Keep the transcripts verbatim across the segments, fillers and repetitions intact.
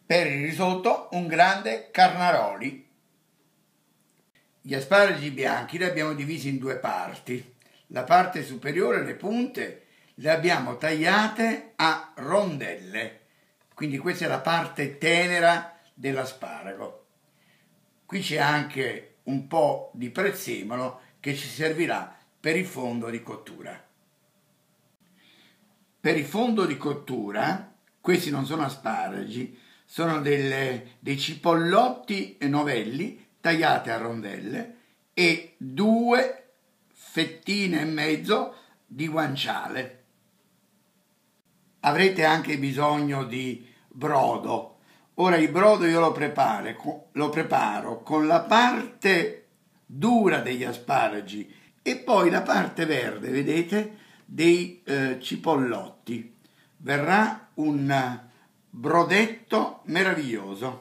Per il risotto un grande carnaroli. Gli asparagi bianchi li abbiamo divisi in due parti. La parte superiore, le punte, le abbiamo tagliate a rondelle. Quindi questa è la parte tenera dell'asparago. Qui c'è anche un po' di prezzemolo che ci servirà per il fondo di cottura. Per il fondo di cottura, questi non sono asparagi, sono delle, dei cipollotti novelli tagliati a rondelle e due fettine e mezzo di guanciale. Avrete anche bisogno di brodo. Ora il brodo io lo preparo, lo preparo con la parte dura degli asparagi e poi la parte verde, vedete, dei eh, cipollotti. Verrà un brodetto meraviglioso.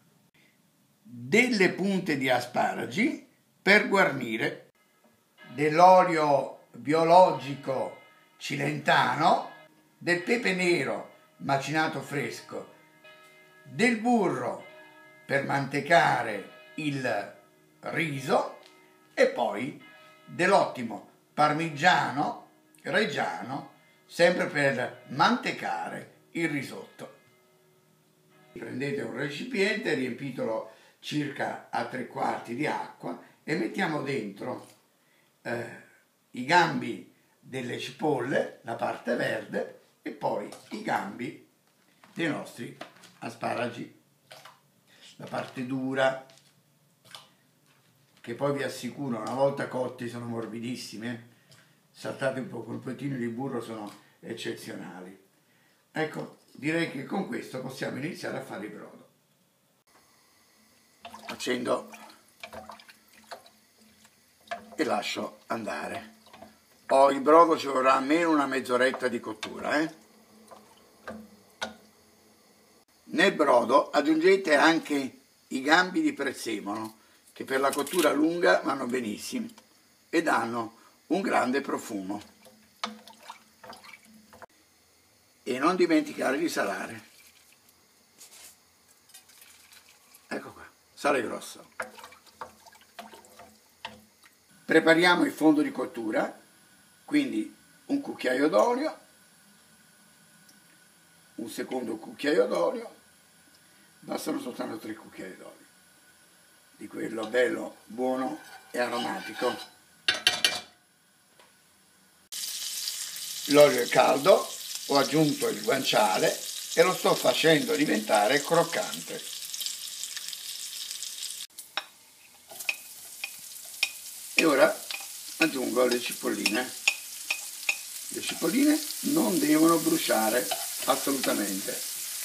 Delle punte di asparagi per guarnire, dell'olio biologico cilentano, del pepe nero macinato fresco, del burro per mantecare il riso e poi dell'ottimo parmigiano reggiano sempre per mantecare il risotto. Prendete un recipiente, riempitelo circa a tre quarti di acqua e mettiamo dentro eh, i gambi delle cipolle, la parte verde, e poi i gambi dei nostri asparagi, la parte dura, che poi vi assicuro una volta cotti sono morbidissime, saltate un po' con un pochettino di burro, sono eccezionali. Ecco, direi che con questo possiamo iniziare a fare il brodo. Accendo e lascio andare. Oh, il brodo ci vorrà almeno una mezz'oretta di cottura, eh? Nel brodo aggiungete anche i gambi di prezzemolo, che per la cottura lunga vanno benissimo e danno un grande profumo. E non dimenticare di salare. Ecco qua, sale grosso. Prepariamo il fondo di cottura, quindi un cucchiaio d'olio, un secondo cucchiaio d'olio, bastano soltanto tre cucchiai d'olio, di quello bello, buono e aromatico. L'olio è caldo, ho aggiunto il guanciale e lo sto facendo diventare croccante. E ora aggiungo le cipolline. Le cipolline non devono bruciare assolutamente.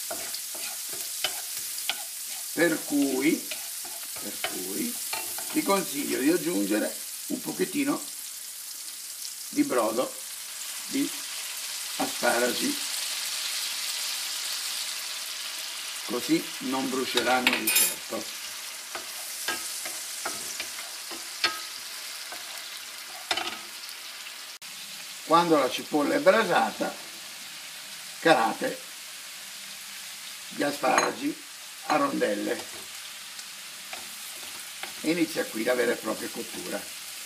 Per cui, per cui vi consiglio di aggiungere un pochettino di brodo di asparagi, così non bruceranno di certo. Quando la cipolla è brasata, calate gli asparagi a rondelle e inizia qui la vera e propria cottura.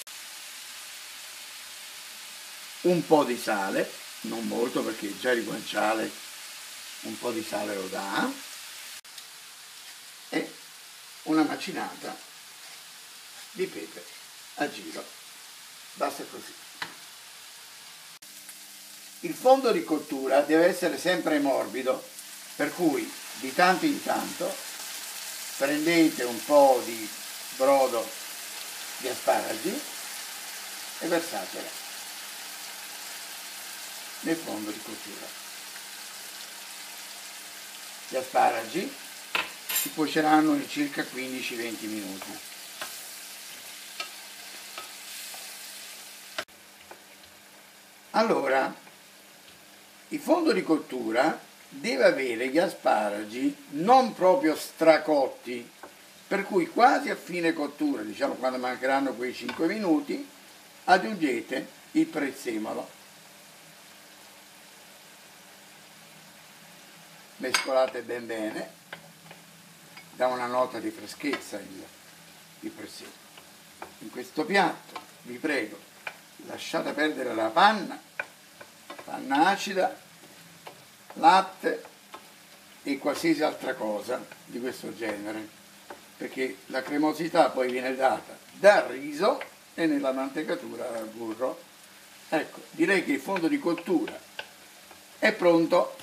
Un po' di sale, non molto perché già il guanciale un po' di sale lo dà, e una macinata di pepe a giro, basta così. Il fondo di cottura deve essere sempre morbido, per cui di tanto in tanto prendete un po' di brodo di asparagi e versatelo nel fondo di cottura. Gli asparagi si cuoceranno in circa quindici venti minuti. Allora, il fondo di cottura deve avere gli asparagi non proprio stracotti, per cui quasi a fine cottura, diciamo quando mancheranno quei cinque minuti, aggiungete il prezzemolo. Mescolate ben bene dà una nota di freschezza il, il prosciutto. In questo piatto, vi prego, lasciate perdere la panna, panna acida, latte e qualsiasi altra cosa di questo genere, perché la cremosità poi viene data dal riso e nella mantecatura dal burro. Ecco, direi che il fondo di cottura è pronto.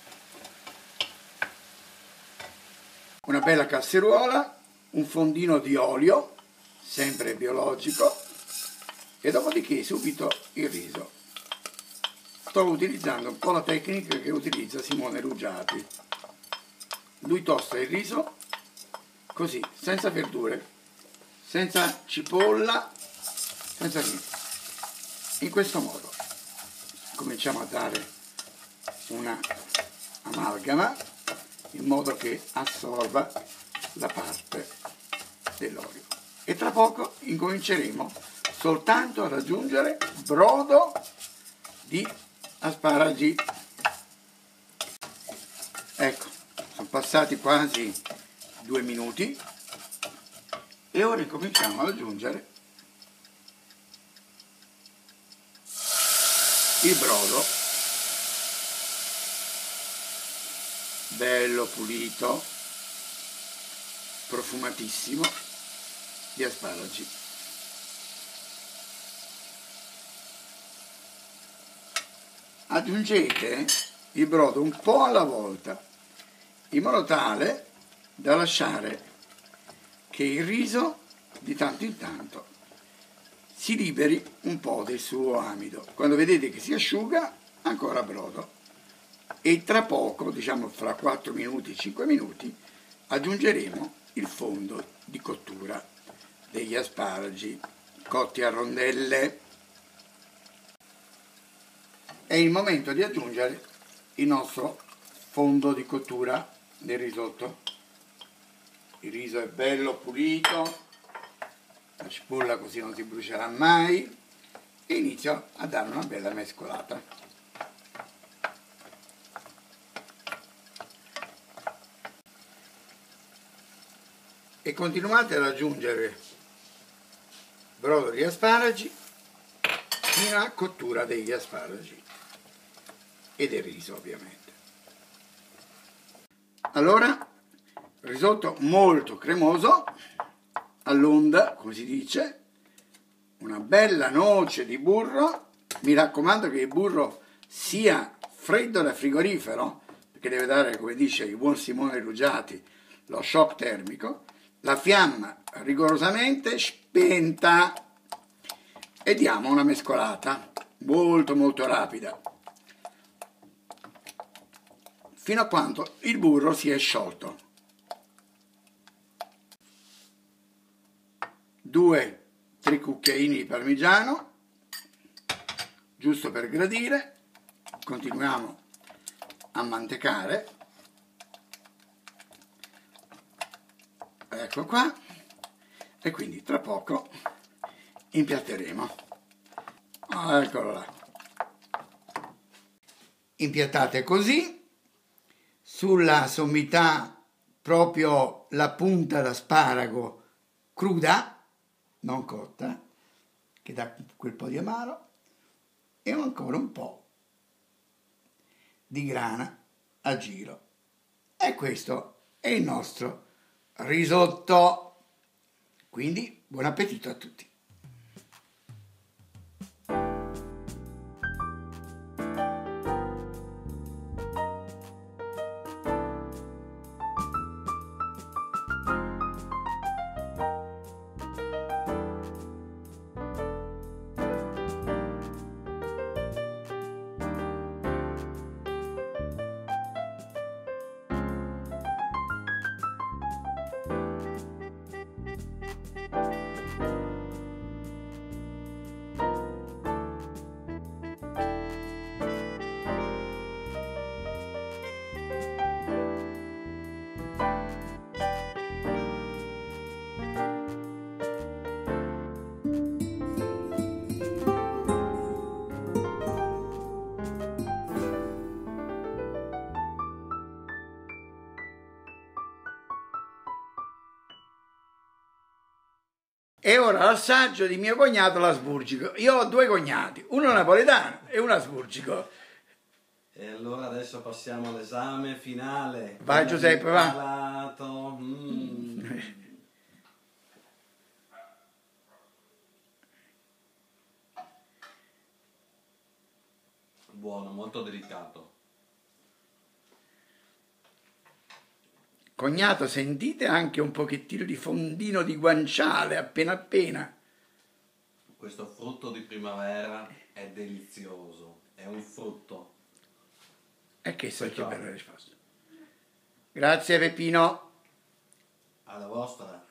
Una bella casseruola, un fondino di olio, sempre biologico, e dopodiché subito il riso. Sto utilizzando un po' la tecnica che utilizza Simone Ruggiati. Lui tosta il riso così, senza verdure, senza cipolla, senza niente. In questo modo cominciamo a dare una amalgama in modo che assorba la parte dell'olio. E tra poco incominceremo soltanto ad aggiungere brodo di asparagi. Ecco, sono passati quasi due minuti e ora incominciamo ad aggiungere il brodo bello pulito, profumatissimo di asparagi. Aggiungete il brodo un po' alla volta, in modo tale da lasciare che il riso di tanto in tanto si liberi un po' del suo amido. Quando vedete che si asciuga, ancora brodo. E tra poco, diciamo fra quattro minuti, cinque minuti, aggiungeremo il fondo di cottura degli asparagi cotti a rondelle. È il momento di aggiungere il nostro fondo di cottura del risotto. Il riso è bello pulito, la cipolla così non si brucerà mai, e inizio a dare una bella mescolata. E continuate ad aggiungere brodo di asparagi fino alla cottura degli asparagi e del riso, ovviamente. Allora, risotto molto cremoso, all'onda, come si dice, una bella noce di burro. Mi raccomando che il burro sia freddo da frigorifero, perché deve dare, come dice il buon Simone Ruggiati, lo shock termico. La fiamma rigorosamente spenta e diamo una mescolata molto molto rapida fino a quando il burro si è sciolto. Due tre cucchiaini di parmigiano, giusto per gradire. Continuiamo a mantecare. Ecco qua, e quindi tra poco impiatteremo. Eccolo là. Impiattate così, sulla sommità proprio la punta d'asparago cruda, non cotta, che dà quel po' di amaro, e ancora un po' di grana a giro. E questo è il nostro risotto. Quindi buon appetito a tutti. E ora l'assaggio di mio cognato l'asburgico. Io ho due cognati, uno napoletano e uno asburgico. E allora adesso passiamo all'esame finale. Vai Giuseppe, va. Palato. Mm. Buono, molto delicato. Cognato, sentite anche un pochettino di fondino di guanciale, appena appena. Questo frutto di primavera è delizioso, è un frutto. E che so che bella risposta. Grazie Peppino. Alla vostra.